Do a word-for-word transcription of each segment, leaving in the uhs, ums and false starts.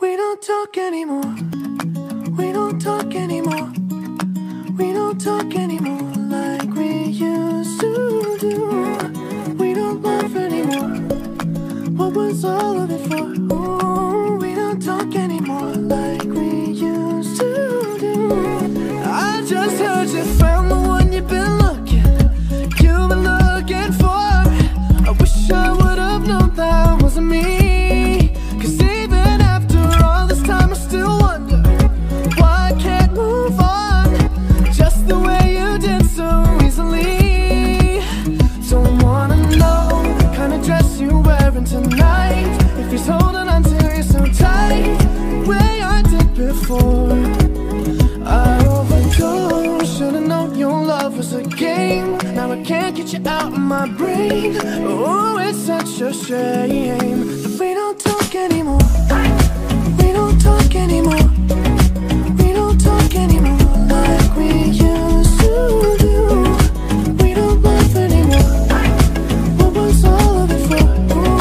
We don't talk anymore. We don't talk anymore. We don't talk anymore like we used to do. We don't laugh anymore. What was all of it for? Ooh, we don't talk anymore like we used to do. I just heard you found the one you've been looking, you've been looking for. I wish I would have known that wasn't me. Tonight, if he's holding on to you so tight, the way I did before, I overdosed. Should've known your love was a game. Now I can't get you out of my brain. Oh, it's such a shame that we don't talk anymore. We don't talk anymore. We don't talk anymore like we used to do. We don't laugh anymore. What was all of it for?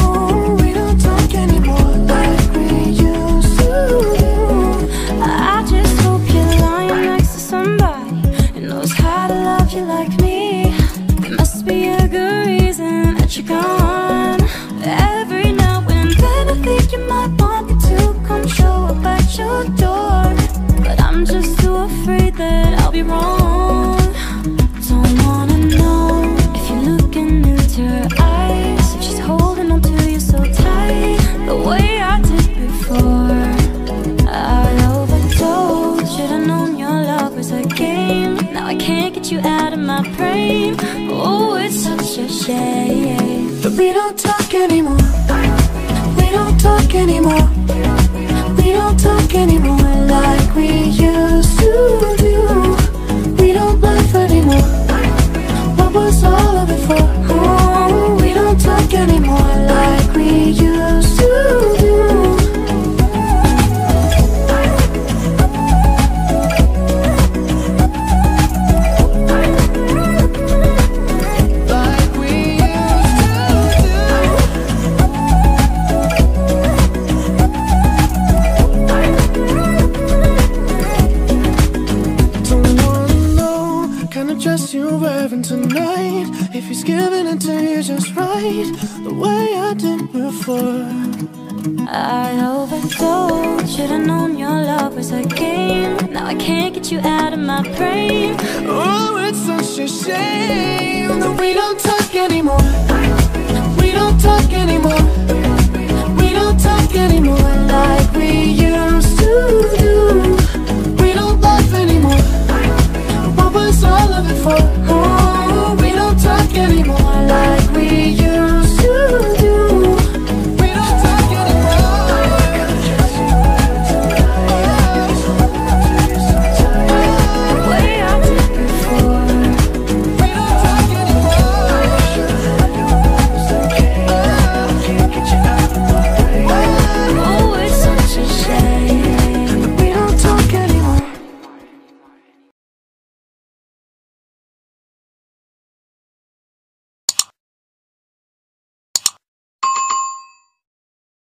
You're gone. Every now and then I think you might want me to come show up at your door, but I'm just too afraid that I'll be wrong. Don't wanna know if you're looking into her eyes, if she's holding on to you so tight, the way I did before. I overdosed. Should've known your love was a game. Now I can't get you out of my brain. Oh, it's such a shame that we don't talk anymore. We don't talk anymore. We don't talk anymore like we used to do. We don't laugh anymore. What was all of it for? Oh, we don't talk anymore like we used to do. Dress you're wearing tonight, if he's giving it to you just right, the way I did before. I overdosed. Should've known your love was a game. Now I can't get you out of my brain. Oh, it's such a shame that we don't talk anymore. We don't talk anymore.